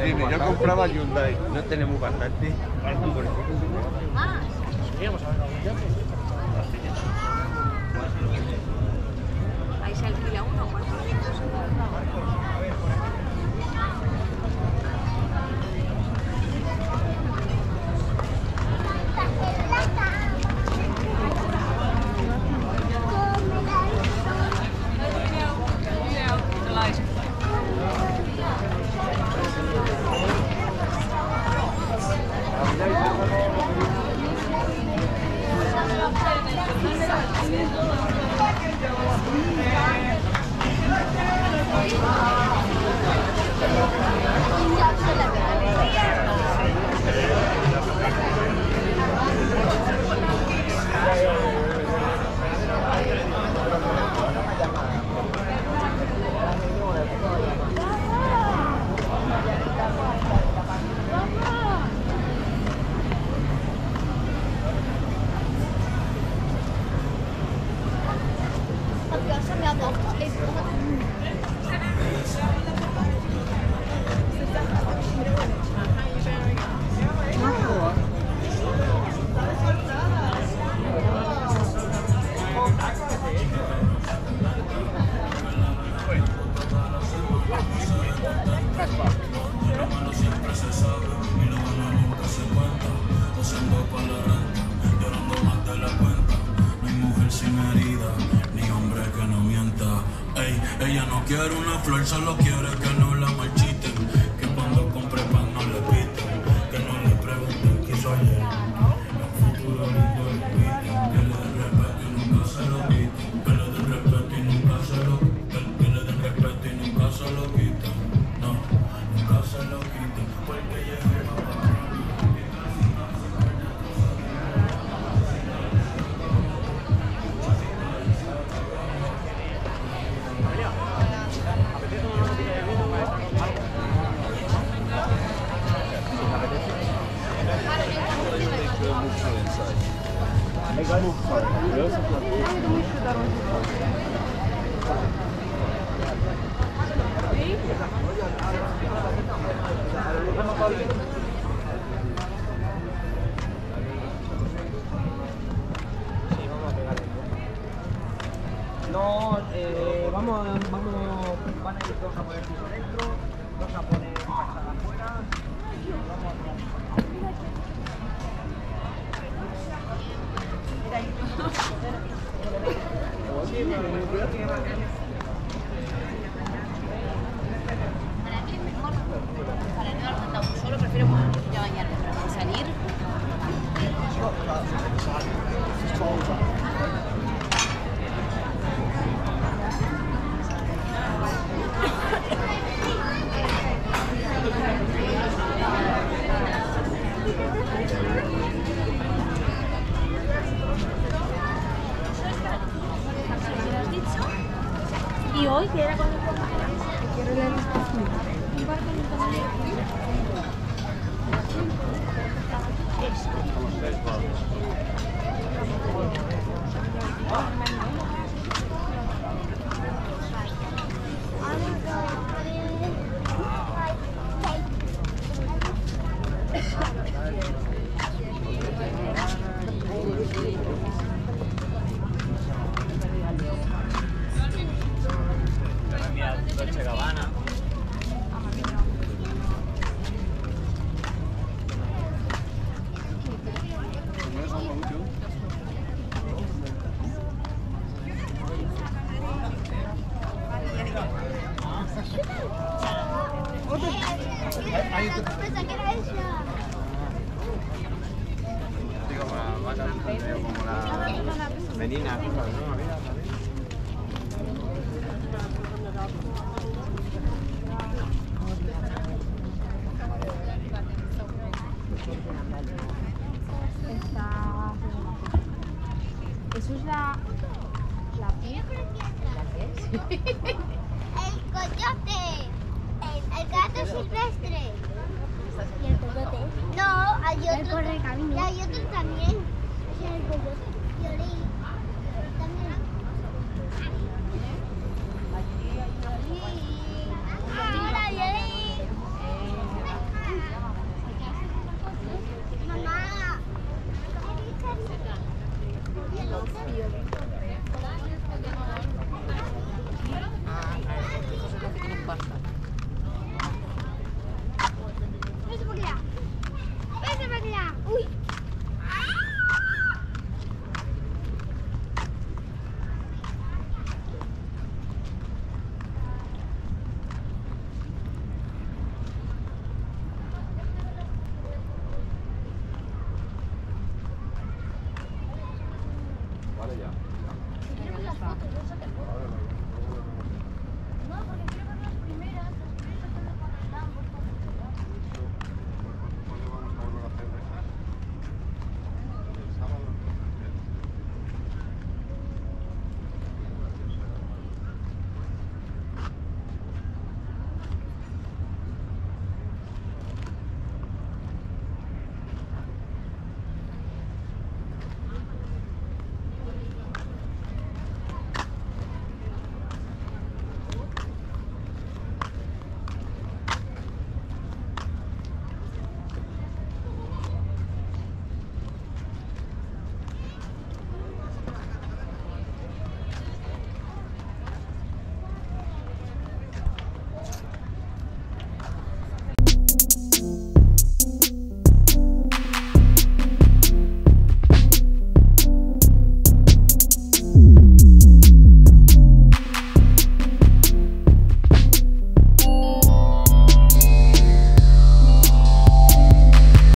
tiene. Yo compraba Hyundai. No tenemos bastante. Ahí se alquila uno, ¿cuánto? Ella no quiere una flor, solo quiere que no la marchiten. Que cuando compre pan no le piten. Que no le pregunten qué hizo ayer. El futuro lindo le piten. Que le den respeto y nunca se lo quiten. Que le den respeto y nunca se lo quiten. Que le den respeto y nunca se lo quiten. No, nunca se lo quiten. Porque llegué a No, van a ir dos a poner piso dentro, dos a poner fachada afuera. Para mí es mejor, para no dar tanta uno solo, prefiero ir a bañarme, pero para salir. ¿Y hoy qué era con el quiero leer un barco en el tamaño como la menina, ¿no? Eso es la piel. El coyote. El gato silvestre. ¿Y el coyote? No, hay otro. El correcamino. Y hay otro también. Sí, el coyote. Yo leí. También. Hola, yo leí. Esos son los que tienen pasta. Vete por allá. Vete por allá. Uy. Vale ya. Ya está.